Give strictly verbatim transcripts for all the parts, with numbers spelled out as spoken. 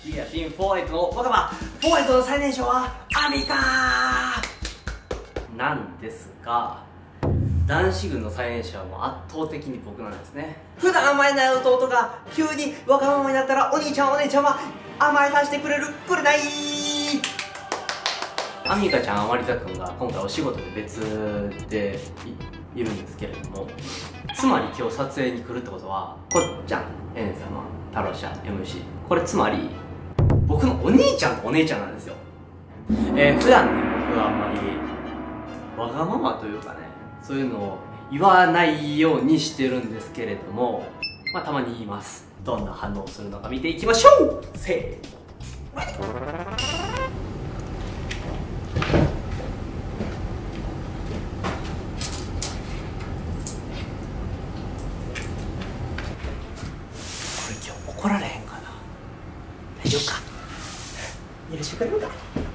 We are Team フォーエイトの若葉。フォーエイトの最年少はアミカなんですが、男子軍の最年少はもう圧倒的に僕なんですね。普段甘えない弟が急にわがままになったら、お兄ちゃんお姉ちゃんは甘えさせてくれるくれない。アミカちゃん、アマリタ君が今回お仕事で別で い, いるんですけれども、つまり今日撮影に来るってことは、こっちゃん、エン様、タロシャ、エムシー、これつまり僕のお兄ちゃんとお姉ちゃんなんですよ。えー、普段ね、僕はあんまりわがままというかね、そういうのを言わないようにしてるんですけれども、まあたまに言います。どんな反応をするのか見ていきましょう。せー怒られへんかな。大丈夫か。許してくれるか。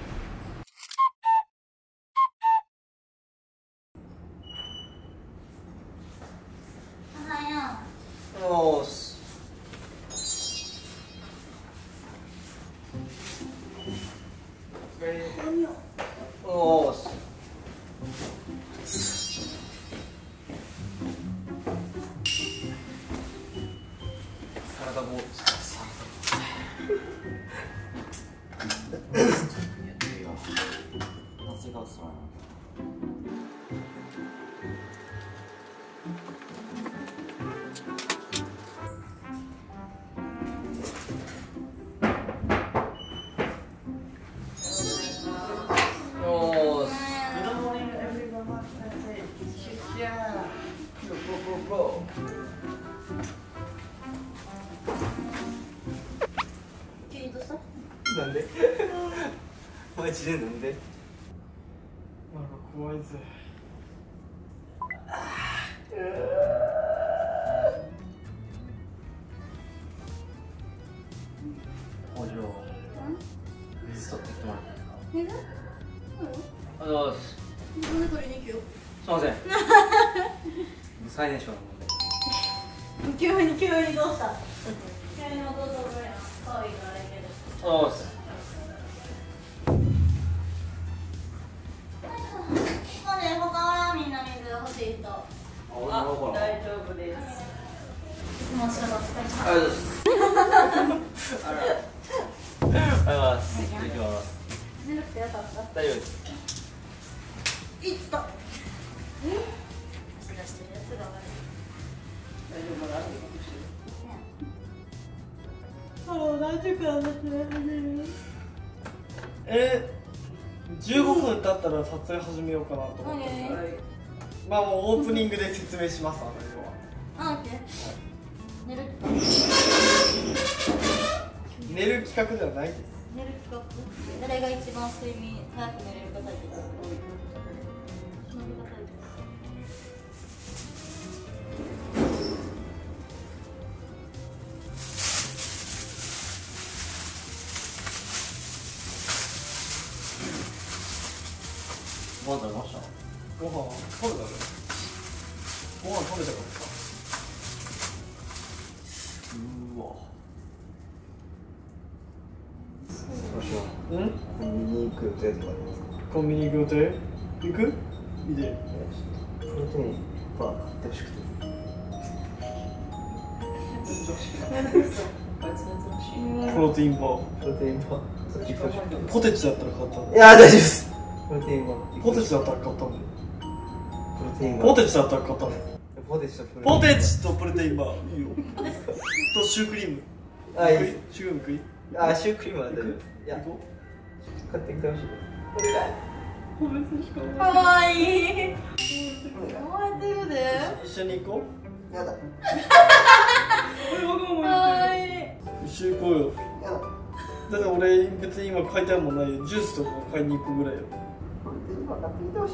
おはよよーし。おーし。サラダボウル。サラダボウル。やってるよ。なぜかそら。 急にどうした？ なんで？マジでなんで？ なんか怖いぜ。 工場水取ってきてもらっていいですか？ 水？ ありがとうございます。 なんで取りに行くよ。 すいません。最年少なもんで。 急に急にどうした？急に弟がやん。可愛いからあれけど。 ありがとうございます。 ほんで他はみんな水欲しい人。 あ、大丈夫です。もう仕事お疲れ様。 ありがとうございます。あら。ありがとうございます。行きます。 眠くてよかった。 大丈夫です。 いった。え？足出してるやつが悪い。 大丈夫まだ。 そう、何時間だってる。 えー、じゅうごふん経ったら撮影始めようかなと思って。 何？ まあもうオープニングで説明します、あの要は。 あ、オッケー。寝る。 寝る企画ではないです。 寝る企画。誰が一番睡眠早く寝れるか対決。飲み方対決。 ご飯食べました？ ご飯食べたね。ご飯食べたかった。 うわ。 うん？ コンビニ行く予定とかありますか？ コンビニ行く予定？行く？いいで。 プロテインバー買ってほしくて。 プロテインバー。 プロテインバーそっち行ってほしくて。 ポテチだったら買ったの。 いやー大丈夫です。プロテインバー。 ポテチだったら買ったの。 プロテインバー。 ポテチだったら買ったの。 ポテチとプロテイン。 ポテチとプロテインバーいいよ。とシュークリーム。 あ、いいです。 シュークリーム食い？ あ、シュークリームは大丈夫です。いや、 行こ買ってきてほしい。 かわいい。かわいいって言うで。 う。一緒に行こう。 やだ。 これわがまかまわいい。 言って。一緒に行こうよ。 やだ。 だって俺別に今買いたいもんないよ。ジュースとか買いに行くぐらいよ。 プロテインバー買ってきてほしい。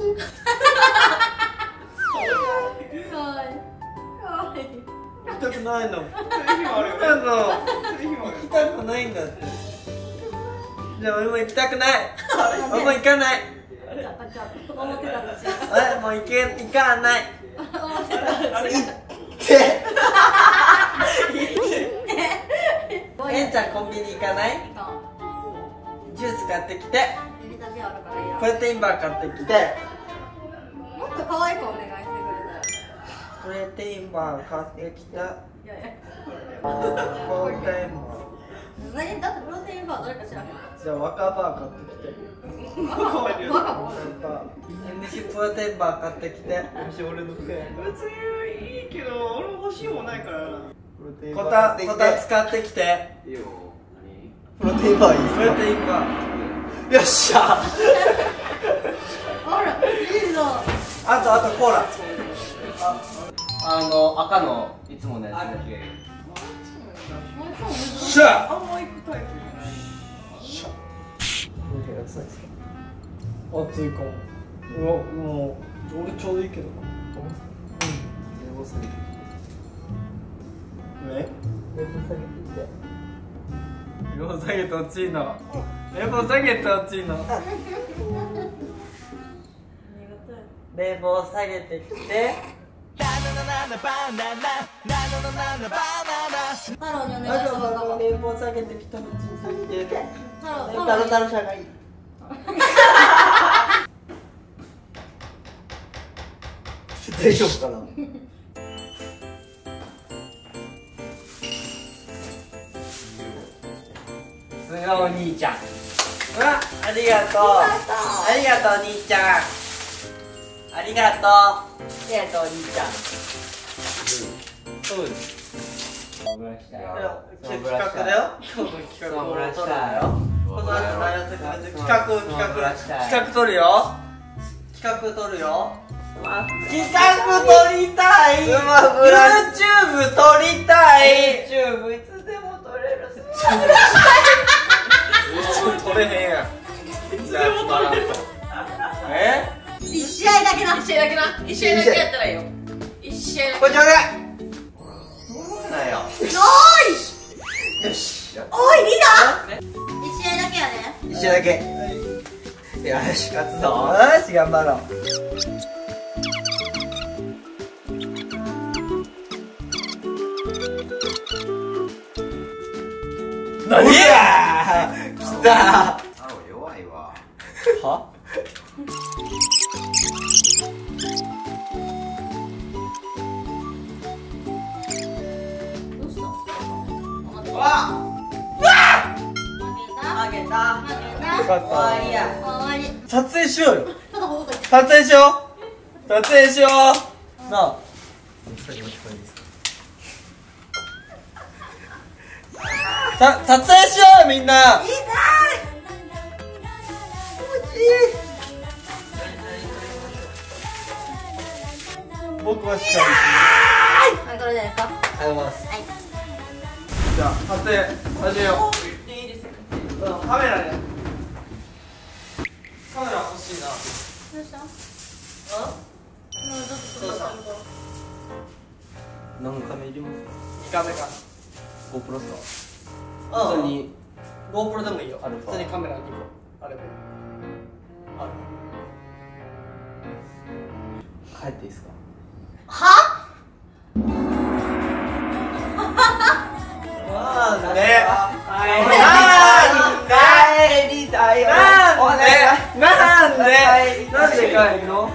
かわいい。かわいい。 行きたくないの。 そういう日もあるよね。 行きたくないんだって。じゃあ俺も行きたくない。俺も行かない。 ちゃったちゃった。思ってたの違う。 え、もう行け行かない。 思ってたの違う。 て。 すごいえんちゃんコンビニ行かない？ジュース買ってきて、 ビタミンあるからいいや。 プロテインバー買ってきて、 もっと可愛くお願いしてくれたら。 プロテインバー買ってきた。 いやいや。 プロテインバー。 何だってプロテインバーどれか知らへん。 じゃあ若バー買ってきて。 バカバカバカ。 エムシー プロテインバー買ってきて。 俺の服や別にいいけど俺も欲しいもんないからな。 こたこた使ってきて。 いいよ。 プロテインバーいいプロテインバー。 よっしゃあら、いいぞ。 あとあとコーラ。 あの赤のいつものやつで。 しゃ。 あんま行くタイプしゃ。 熱いですか？ 熱いかも。うわもう俺ちょうどいいけどな。 ね？ レボ下げてレボ下げてほしいの。レボ下げてほしいの。レボ下げてきて。 太郎にお願いします。 レボ下げてきたのちすぎて。 太郎、 タロタロ社がいい。 大丈夫かな？ すがお兄ちゃん。 うわ、ありがとう。ありがとう兄ちゃん。ありがとう。ありがとう兄ちゃん。そうです。企画だよ。今日の企画を撮るんだよ。この後のやつ企画企画企画撮るよ。企画撮るよ。企画撮りたい。ユーチューブ 撮りたい。ユーチューブ いつでも撮れる。撮れへんやん。いつでも撮れる。え？ 一試合だけな。一試合だけな。一試合だけやったらいいよ。一試合だけ。 これちょうだい。 なんや。 おい。 よし。 おい、リーダー。一試合だけやね。 一試合だけ。よし、勝つぞ。 よし、頑張ろう。何？来た。 青弱いわ。 は？ どうした？ わあげた。 あげた。 あげた。 よかった。終わりや。 終わり。 撮影しようよ。 ちょっとここで。 撮影しよう。撮影しよう。なあ。さ撮影しようよみんな。 痛い。 僕はしっかはい、これですか。 り。ありがとうございます。 はい。 じゃあ撮影始めよう。うん、カメラで。カメラ欲しいな。 どうした？もうちょっと。 どうした？ 何カメいりますか？ にカメか。 ゴープロっすか？ うん。 普通に GoPro でもいいよ。 アルファ普通にカメラにこうあればいい。ある。 帰っていいですか？ は？ なんで？ 帰りたいよ。 なんで？なんで？なんで帰るの？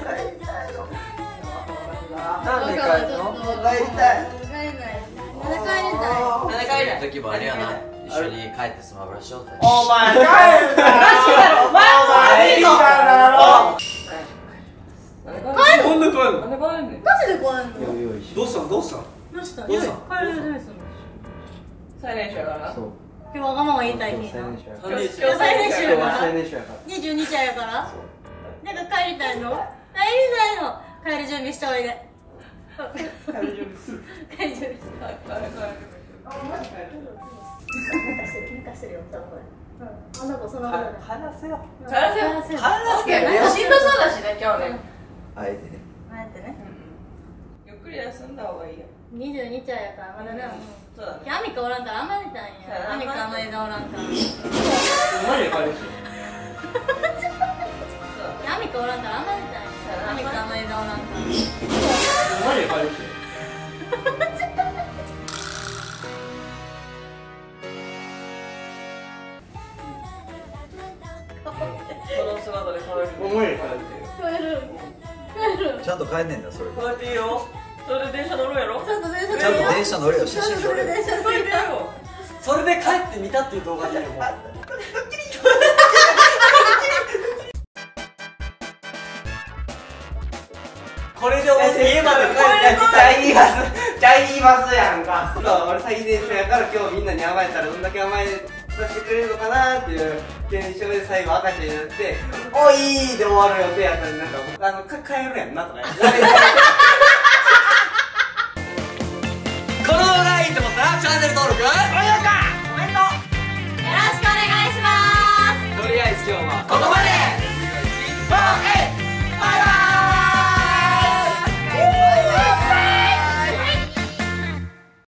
なんで帰るの？ 帰りたい。帰りたい。まだ帰りたい。 まだ帰る。 時もあれやな、一緒に帰ってスマブラしようぜ。 お前帰るな。お前いいだろ。 帰る。 なんで帰るの？ マジで帰るの？ よいしどうしたの？どうしたの？ どうした？ どうした？ 帰るです。 最年少やからな。 そう。 今日わがまま言いたい日最な。 年少やから。 何？ 今日最年少やから。 最年少やから。 二十二歳やから。なんか帰りたいの？帰りたいの。帰る準備しておいで。帰る準備する。帰る準備する。 はいはいはい。 抜かしてるよ、多分これ。うん。あの子その子だね。 話せよ。 帰らせよ。 帰らせよ。 オッケー。しんどそうだしね、今日ね。 あえてね。 待ってね。 ゆっくり休んだ方がいいよ。 二十二歳やからまだね。 そうだね。 キャミカおらんからあんまりたんや。キャミカあんまりおらんから。キマジで帰るし。 ャミカおらんからあんまりたんや。キャミカあんまりおらんから。 マジで帰るし。 この姿で帰る重いから帰る帰るちゃんと帰んねんだそれ。 帰っていいよ。それで電車乗るやろ。 ちゃんと電車ちゃんと電車乗れよ、写ちゃんと真撮れよ。 電車乗るよそれで帰ってみたっていう動画だよ。もうこれで俺家まで帰ってじゃあ言いますじゃあ言いますやんか。そう俺最電車やから今日みんなに甘えたらどんだけ甘えさせてくれるのかなっていう検証で最後赤ちゃんになって「おい!」で終わる予定やったらなんかあのか帰るやんなとかこの動画がいいと思った